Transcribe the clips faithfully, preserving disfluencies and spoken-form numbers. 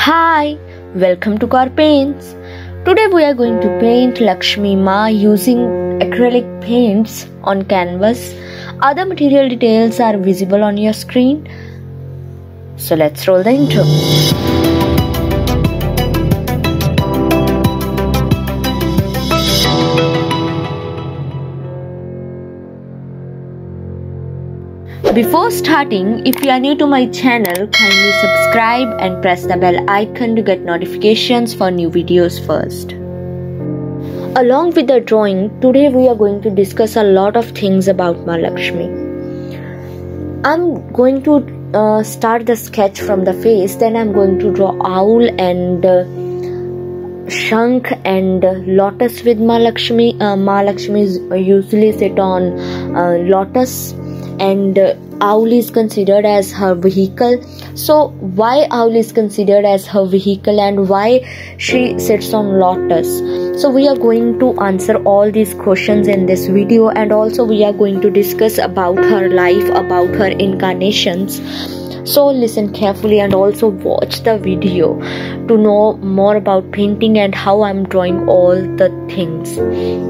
Hi, welcome to Car Paints. Today we are going to paint Lakshmi Ma using acrylic paints on canvas. Other material details are visible on your screen. So let's roll the intro. Before starting, if you are new to my channel, kindly subscribe and press the bell icon to get notifications for new videos first. Along with the drawing, today we are going to discuss a lot of things about Ma Lakshmi. I'm going to uh, start the sketch from the face, then I'm going to draw owl and uh, Shankh and uh, lotus with Ma Lakshmi. Uh, Ma Lakshmi usually sit on uh, lotus, and uh, owl is considered as her vehicle. So why owl is considered as her vehicle and why she sits on lotus? So we are going to answer all these questions in this video, and also we are going to discuss about her life, about her incarnations. So listen carefully and also watch the video to know more about painting and how I'm drawing all the things.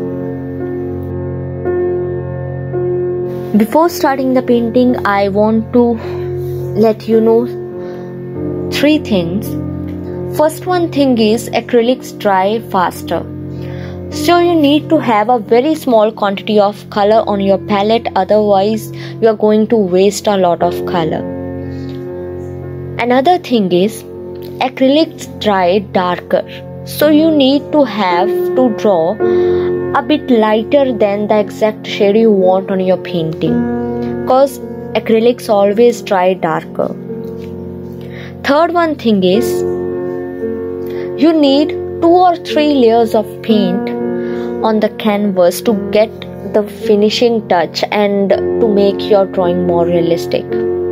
Before starting the painting, I want to let you know three things. First one thing is acrylics dry faster. So you need to have a very small quantity of color on your palette, otherwise you are going to waste a lot of color. Another thing is acrylics dry darker. So you need to have to draw a bit lighter than the exact shade you want on your painting, because acrylics always dry darker. Third one thing is you need two or three layers of paint on the canvas to get the finishing touch and to make your drawing more realistic.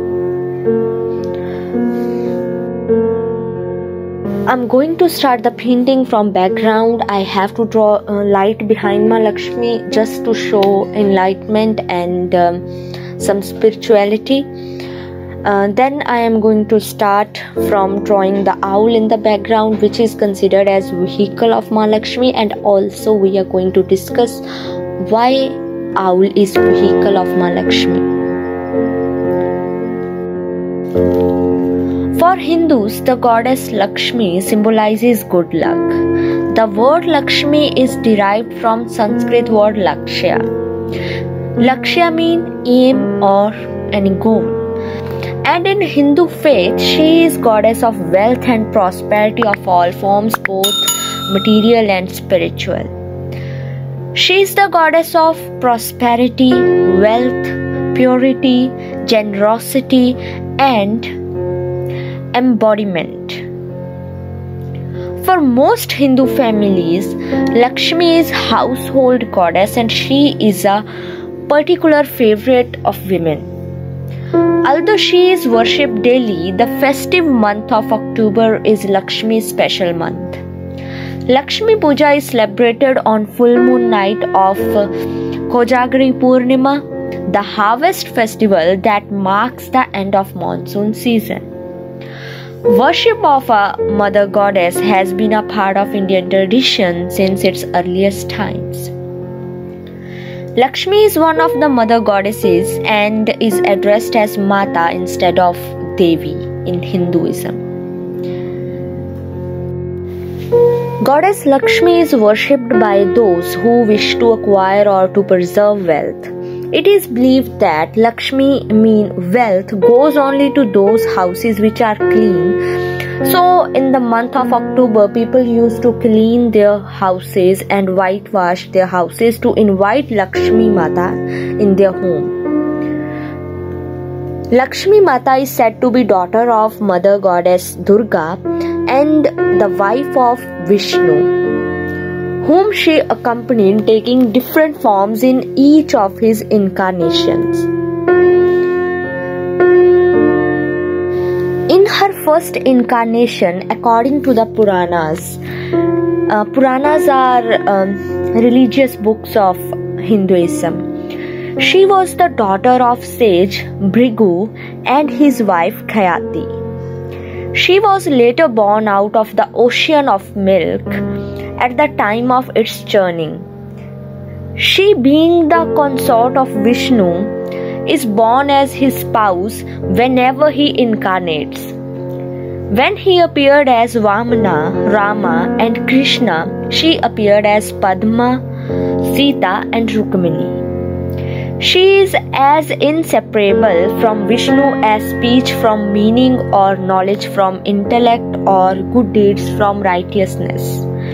I'm going to start the painting from background. I have to draw a light behind Ma Lakshmi just to show enlightenment and um, some spirituality. Uh, then I am going to start from drawing the owl in the background, which is considered as vehicle of Ma Lakshmi, and also we are going to discuss why owl is vehicle of Ma Lakshmi. For Hindus, the goddess Lakshmi symbolizes good luck. The word Lakshmi is derived from Sanskrit word Lakshya. Lakshya means aim or any goal. And in Hindu faith, she is goddess of wealth and prosperity of all forms, both material and spiritual. She is the goddess of prosperity, wealth, purity, generosity, and embodiment. For most Hindu families, Lakshmi is household goddess and she is a particular favorite of women. Although she is worshipped daily, the festive month of October is Lakshmi's special month. Lakshmi Puja is celebrated on full moon night of Kojagri Purnima, the harvest festival that marks the end of monsoon season. Worship of a mother goddess has been a part of Indian tradition since its earliest times. Lakshmi is one of the mother goddesses and is addressed as Mata instead of Devi in Hinduism. Goddess Lakshmi is worshipped by those who wish to acquire or to preserve wealth. It is believed that Lakshmi mean wealth goes only to those houses which are clean. So in the month of October, people used to clean their houses and whitewash their houses to invite Lakshmi Mata in their home. Lakshmi Mata is said to be daughter of Mother Goddess Durga and the wife of Vishnu, whom she accompanied, taking different forms in each of his incarnations. In her first incarnation, according to the Puranas, uh, Puranas are um, religious books of Hinduism. She was the daughter of sage Bhrigu and his wife Khayati. She was later born out of the ocean of milk at the time of its churning. She, being the consort of Vishnu, is born as his spouse whenever he incarnates. When he appeared as Vamana, Rama, and Krishna, she appeared as Padma, Sita, and Rukmini. She is as inseparable from Vishnu as speech from meaning, or knowledge from intellect, or good deeds from righteousness.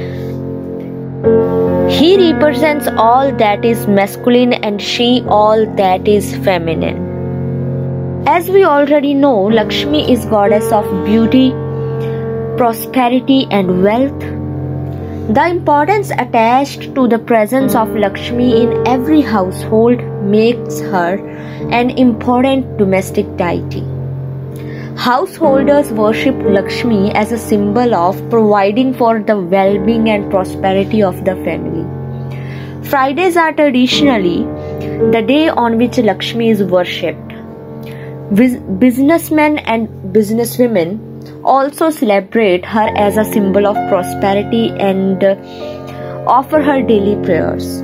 He represents all that is masculine and she all that is feminine. As we already know, Lakshmi is goddess of beauty, prosperity, and wealth. The importance attached to the presence of Lakshmi in every household makes her an important domestic deity. Householders worship Lakshmi as a symbol of providing for the well-being and prosperity of the family. Fridays are traditionally the day on which Lakshmi is worshipped. Businessmen and businesswomen also celebrate her as a symbol of prosperity and offer her daily prayers.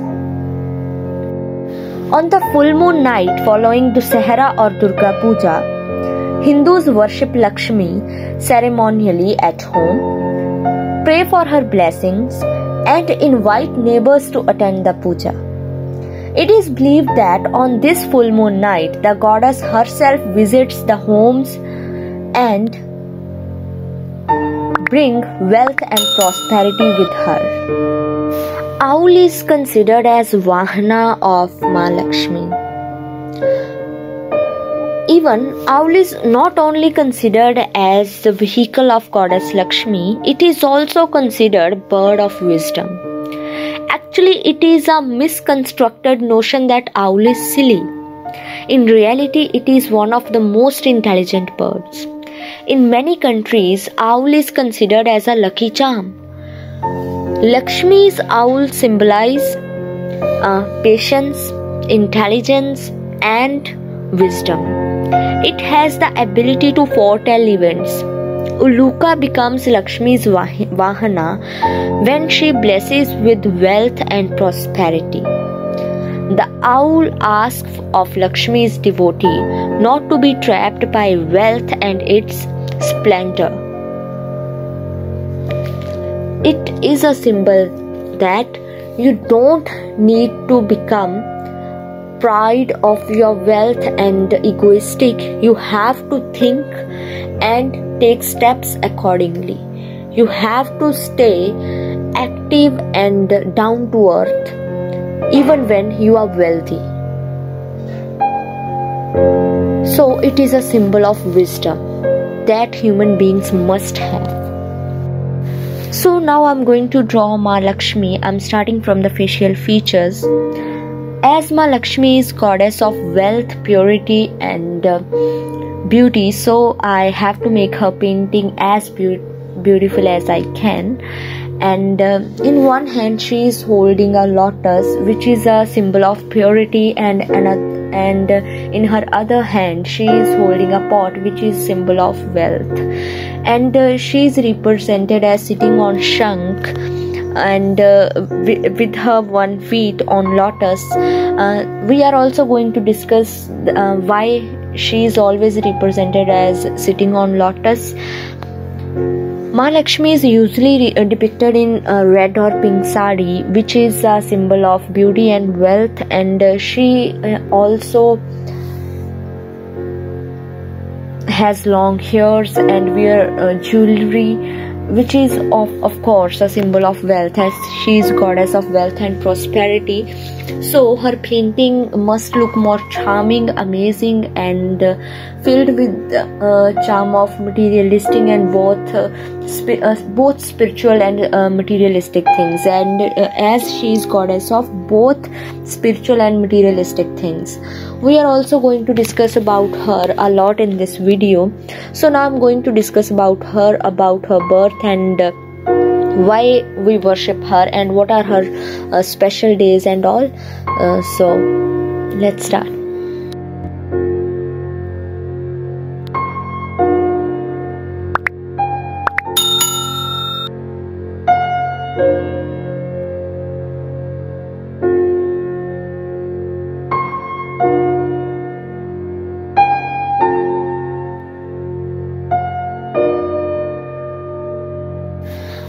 On the full moon night following Dussehra or Durga Puja, Hindus worship Lakshmi ceremonially at home, pray for her blessings, and invite neighbors to attend the puja. It is believed that on this full moon night, the goddess herself visits the homes and bring wealth and prosperity with her. Owl is considered as Vahana of Ma Lakshmi. Even owl is not only considered as the vehicle of goddess Lakshmi, it is also considered bird of wisdom. Actually, it is a misconstructed notion that owl is silly. In reality, it is one of the most intelligent birds. In many countries, owl is considered as a lucky charm. Lakshmi's owl symbolize uh, patience, intelligence, and wisdom. It has the ability to foretell events. Uluka becomes Lakshmi's Vahana when she blesses with wealth and prosperity. The owl asks of Lakshmi's devotee not to be trapped by wealth and its splendor. It is a symbol that you don't need to become proud of your wealth and egoistic. You have to think and take steps accordingly. You have to stay active and down to earth even when you are wealthy. So it is a symbol of wisdom that human beings must have. So now I'm going to draw Ma Lakshmi. I'm starting from the facial features. As Ma Lakshmi is goddess of wealth, purity, and uh, beauty, so I have to make her painting as be- beautiful as I can. And uh, in one hand she is holding a lotus, which is a symbol of purity, and another, and uh, in her other hand she is holding a pot, which is symbol of wealth. And uh, she is represented as sitting on Shankh, and uh, with, with her one feet on lotus. Uh, we are also going to discuss uh, why she is always represented as sitting on lotus. Ma Lakshmi is usually re- depicted in a red or pink sari, which is a symbol of beauty and wealth, and uh, she uh, also has long hairs and wear uh, jewelry, which is of, of course a symbol of wealth, as she is goddess of wealth and prosperity. So her painting must look more charming, amazing, and uh, filled with uh, charm of materialistic and both uh, sp- uh, both spiritual and uh, materialistic things. And uh, as she is goddess of both spiritual and materialistic things, we are also going to discuss about her a lot in this video. So now I'm going to discuss about her, about her birth, and uh, why we worship her, and what are her uh, special days and all. Uh, so let's start.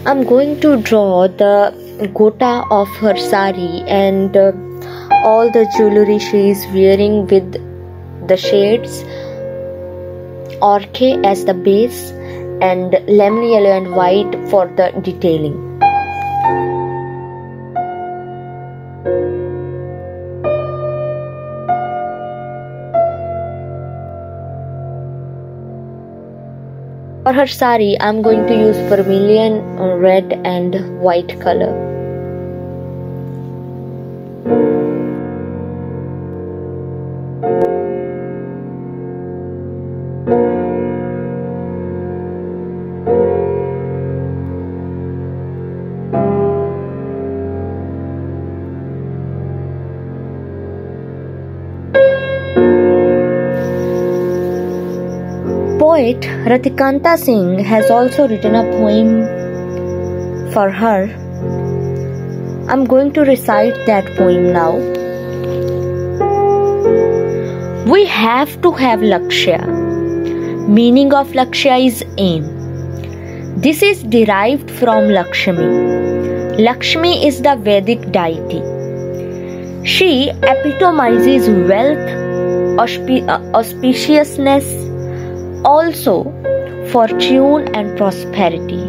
I'm going to draw the gota of her sari and uh, all the jewelry she is wearing with the shades orche as the base and lemon yellow and white for the detailing. For her sari, I am going to use vermilion, red and white color. Poet Ratikanta Singh has also written a poem for her. I'm going to recite that poem now. We have to have Lakshya. Meaning of Lakshya is aim. This is derived from Lakshmi. Lakshmi is the Vedic deity. She epitomizes wealth, auspi- uh, auspiciousness, also fortune and prosperity.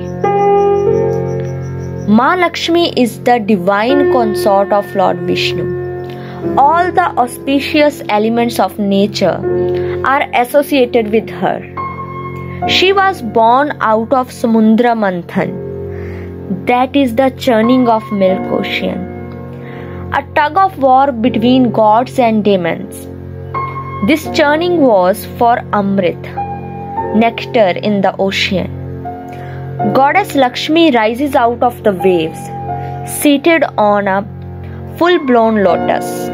Ma Lakshmi is the divine consort of Lord Vishnu. All the auspicious elements of nature are associated with her. She was born out of Samudra Manthan, that is the churning of milk ocean, a tug of war between gods and demons. This churning was for Amrit, nectar in the ocean. Goddess Lakshmi rises out of the waves, seated on a full-blown lotus.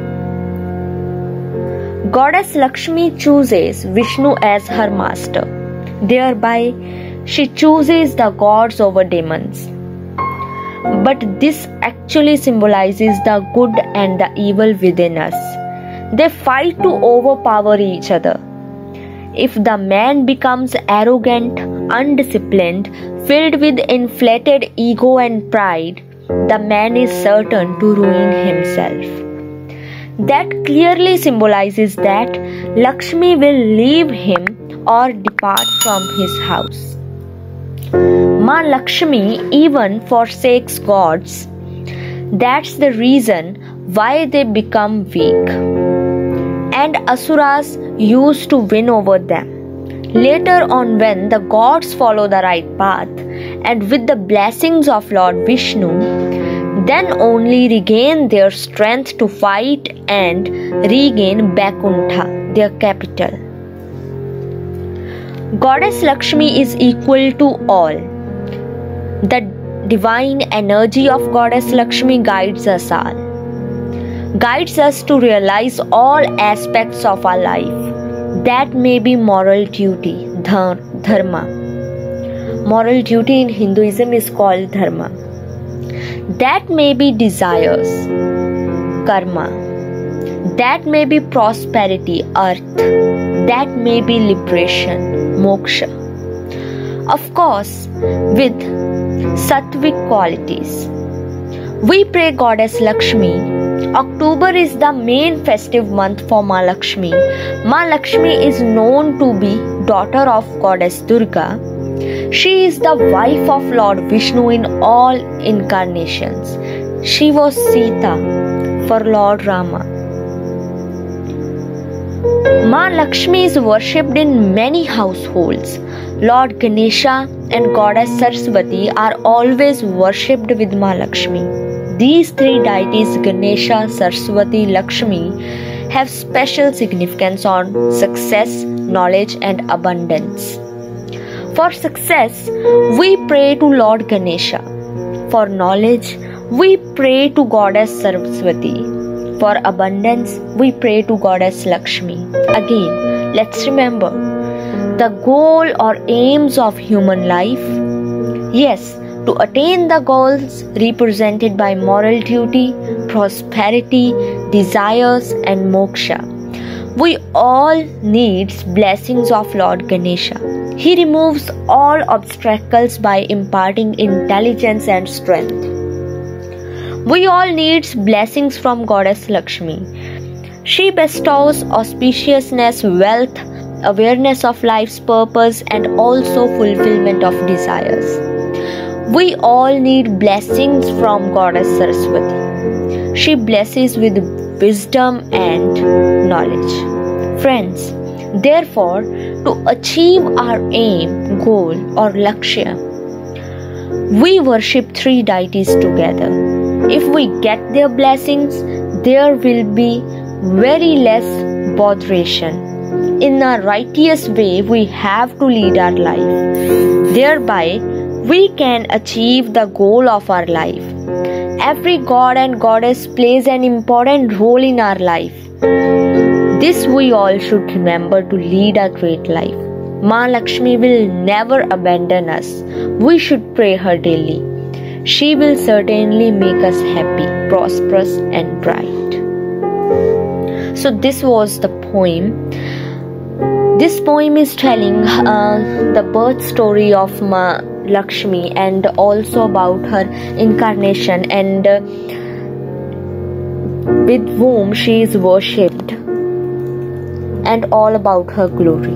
Goddess Lakshmi chooses Vishnu as her master. Thereby, she chooses the gods over demons. But this actually symbolizes the good and the evil within us. They fight to overpower each other. If the man becomes arrogant, undisciplined, filled with inflated ego and pride, the man is certain to ruin himself. That clearly symbolizes that Lakshmi will leave him or depart from his house. Ma Lakshmi even forsakes gods. That's the reason why they become weak. And Asuras used to win over them. Later on, when the gods follow the right path and with the blessings of Lord Vishnu, then only regain their strength to fight and regain Vaikuntha, their capital. Goddess Lakshmi is equal to all. The divine energy of Goddess Lakshmi guides us all. Guides us to realize all aspects of our life. That may be moral duty, dharma. Moral duty in Hinduism is called dharma. That may be desires, karma. That may be prosperity, earth. That may be liberation, moksha. Of course, with sattvic qualities. We pray Goddess Lakshmi. October is the main festive month for Ma Lakshmi. Ma Lakshmi is known to be daughter of Goddess Durga. She is the wife of Lord Vishnu in all incarnations. She was Sita for Lord Rama. Ma Lakshmi is worshipped in many households. Lord Ganesha and Goddess Saraswati are always worshipped with Ma Lakshmi. These three deities, Ganesha, Saraswati, Lakshmi, have special significance on success, knowledge, and abundance. For success, we pray to Lord Ganesha. For knowledge, we pray to Goddess Saraswati. For abundance, we pray to Goddess Lakshmi. Again, let's remember the goal or aims of human life. Yes, to attain the goals represented by moral duty, prosperity, desires, and moksha. We all need blessings of Lord Ganesha. He removes all obstacles by imparting intelligence and strength. We all need blessings from Goddess Lakshmi. She bestows auspiciousness, wealth, awareness of life's purpose, and also fulfillment of desires. We all need blessings from Goddess Saraswati. She blesses with wisdom and knowledge. Friends, therefore, to achieve our aim, goal, or lakshya, we worship three deities together. If we get their blessings, there will be very less botheration. In a righteous way, we have to lead our life. Thereby, we can achieve the goal of our life. Every god and goddess plays an important role in our life. This we all should remember to lead a great life. Ma Lakshmi will never abandon us. We should pray her daily. She will certainly make us happy, prosperous, and bright. So this was the poem. This poem is telling uh, the birth story of Ma Lakshmi and also about her incarnation and uh, with whom she is worshipped, and all about her glory.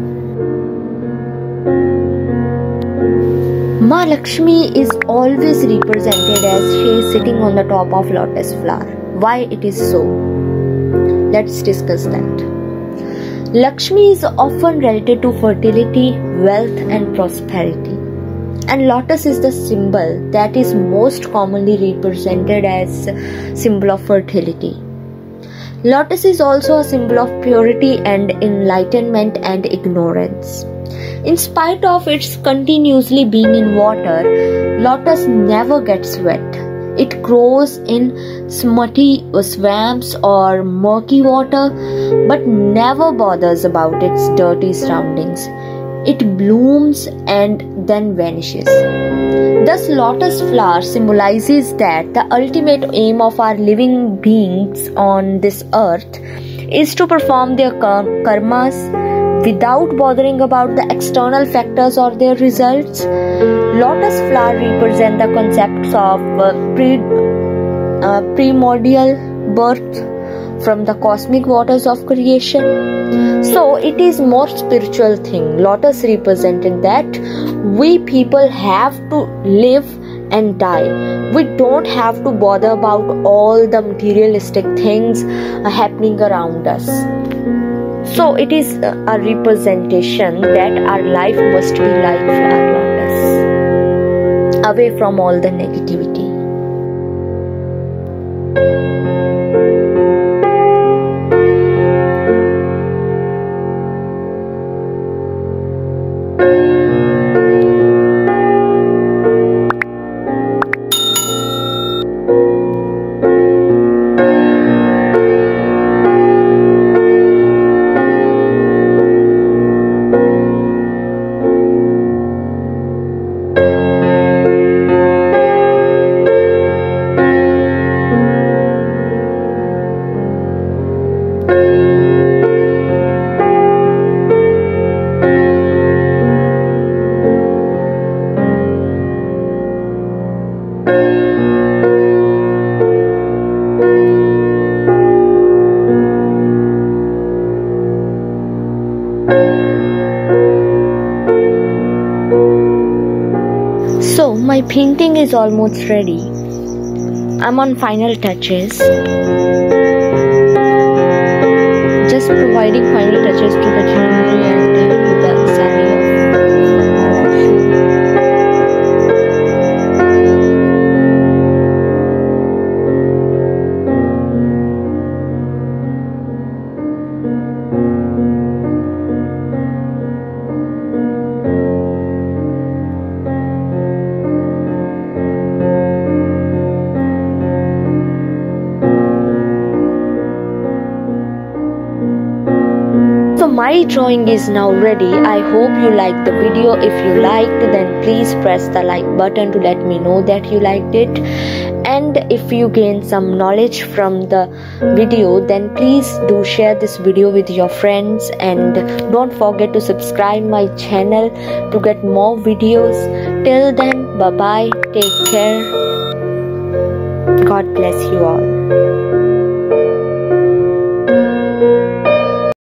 Ma Lakshmi is always represented as she is sitting on the top of lotus flower. Why it is so? Let's discuss that. Lakshmi is often related to fertility, wealth, and prosperity. And lotus is the symbol that is most commonly represented as symbol of fertility. Lotus is also a symbol of purity and enlightenment and ignorance. In spite of its continuously being in water, lotus never gets wet. It grows in smutty swamps or murky water, but never bothers about its dirty surroundings. It blooms and then vanishes. Thus, lotus flower symbolizes that the ultimate aim of our living beings on this earth is to perform their karmas without bothering about the external factors or their results. Lotus flower represent the concepts of uh, pre, uh, primordial birth from the cosmic waters of creation. So it is more spiritual thing. Lotus represented that we people have to live and die. We don't have to bother about all the materialistic things uh, happening around us. So it is a representation that our life must be like flower lotus, away from all the negativity. So my painting is almost ready. I'm on final touches. Just providing final touches to the jewelry and uh, to the saree of my drawing is now ready. I hope you liked the video. If you liked, then please press the like button to let me know that you liked it. And if you gain some knowledge from the video, then please do share this video with your friends, and don't forget to subscribe my channel to get more videos. Till then, bye bye, take care, God bless you all.